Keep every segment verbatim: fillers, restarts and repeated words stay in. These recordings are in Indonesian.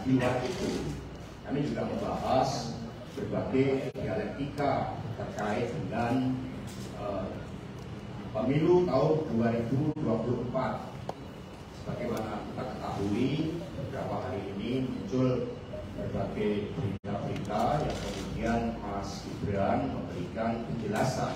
di luar itu, kami juga membahas berbagai dialektika terkait dengan uh, pemilu tahun dua ribu dua puluh empat. Sebagaimana kita ketahui, beberapa hari ini muncul berbagai berita-berita yang kemudian Mas Gibran memberikan penjelasan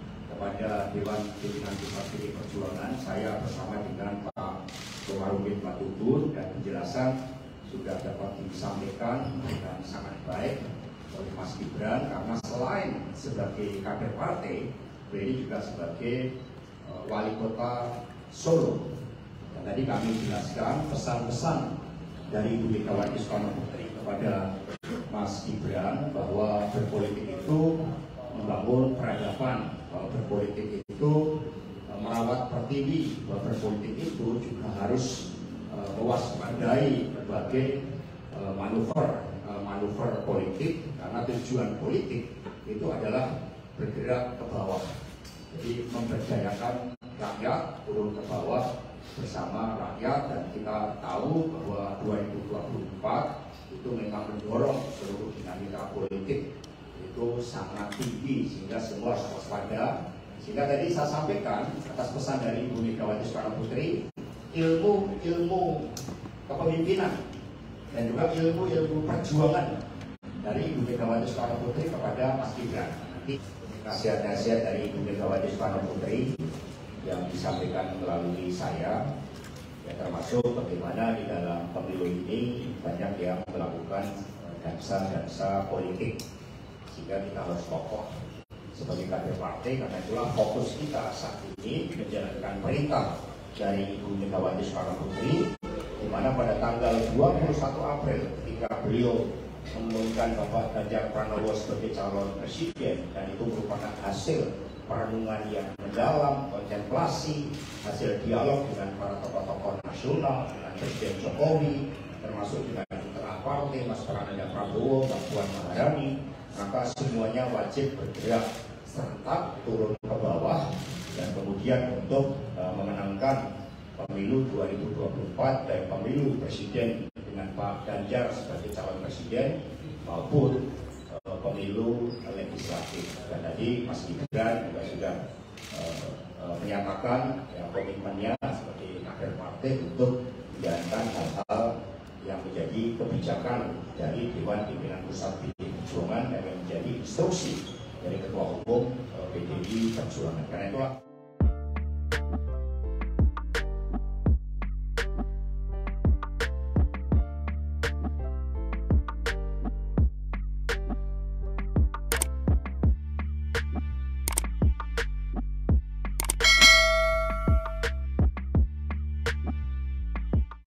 kepada Dewan Pimpinan Pusat P D I Perjuangan. Saya bersama dengan Pak Komarudin Batubur, dan penjelasan sudah dapat disampaikan dengan sangat baik oleh Mas Gibran, karena selain sebagai kader partai, beliau juga sebagai uh, wali kota Solo. Dan tadi kami jelaskan pesan-pesan dari Ibu Megawati Soekarno Putri kepada Mas Gibran bahwa berpolitik itu membangun peradaban, bahwa berpolitik itu uh, merawat pertiwi, bahwa berpolitik itu juga harus uh, mewaspadai berbagai uh, manuver uh, manuver politik, karena tujuan politik itu adalah bergerak ke bawah. Jadi memberdayakan rakyat turun ke bawah bersama rakyat, dan kita tahu bahwa dua ribu dua puluh empat itu memang mendorong seluruh dinamika politik itu sangat tinggi, sehingga semua harus waspada. Sehingga tadi saya sampaikan atas pesan dari Ibu Megawati Soekarno Putri, ilmu ilmu kepemimpinan dan juga ilmu ilmu perjuangan dari Ibu Megawati Soekarno Putri kepada Mas Gibran. Nanti nasihat-nasihat dari Ibu Megawati Soekarno Putri yang disampaikan melalui saya, ya, termasuk bagaimana di dalam pemilu ini banyak yang melakukan dansa-dansa politik, sehingga kita harus kokoh sebagai kader partai. Karena itulah fokus kita saat ini menjalankan perintah dari Ibu Megawati Soekarno Putri, di mana pada tanggal dua puluh satu April ketika beliau mengumumkan Bapak Ganjar Pranowo sebagai calon presiden, dan itu merupakan hasil perenungan yang mendalam, kontemplasi, hasil dialog dengan para tokoh-tokoh nasional, dengan Presiden Jokowi, termasuk dengan internal partai, Mas Prananda Prabowo, Mbak Puan Maharani. Maka semuanya wajib bergerak serentak turun ke bawah, dan kemudian untuk uh, memenangkan pemilu dua ribu dua puluh empat dan pemilu presiden dengan Pak Ganjar sebagai calon presiden maupun uh, pemilu legislatif. Dan tadi Mas Gibran juga sudah uh, uh, menyatakan ya, komitmennya sebagai kader partai untuk menjalankan hal-hal yang menjadi kebijakan dari Dewan Pimpinan Pusat P D I Perjuangan dan yang menjadi instruksi dari Ketua Umum uh, P D I Perjuangan. Karena itulah